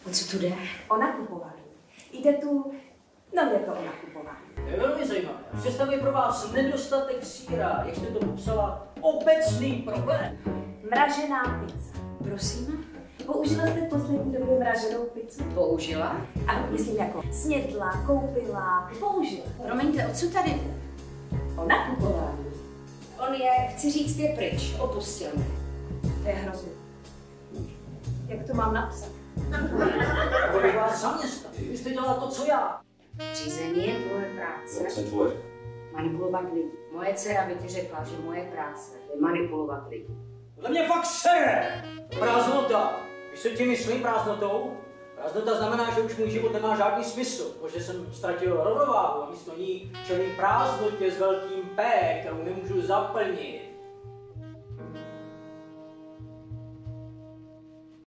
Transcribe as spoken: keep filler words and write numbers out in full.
O co tu jde? O nakupování. Jde tu, no jde to o nakupování. To je velmi zajímavé. Představuji pro vás nedostatek síra, jak jste to popsala, obecný problém. Mražená pizza. Prosím? Použila jste v poslední době mraženou pizzu? Použila? Ano, myslím jako snědla, koupila, použila. Promiňte, o co tady jde? O nakupování. On je, chci říct, je pryč. Opustil mě. To je hrozný. Jak to mám napsat? Jako bych vás zaměstnal. Vy jste dělala to, co já. Řízení je tvoje práce. Co je tvoje? Manipulovat lidi. Moje dcera by ti řekla, že moje práce je manipulovat lidi. Podle mě fakt sere! Prázdnota. Víš, co tím myslím prázdnotou? Prázdnota znamená, že už můj život nemá žádný smysl, protože jsem ztratil rovnováhu a místo ní čelím prázdnotě s velkým P, kterou nemůžu zaplnit.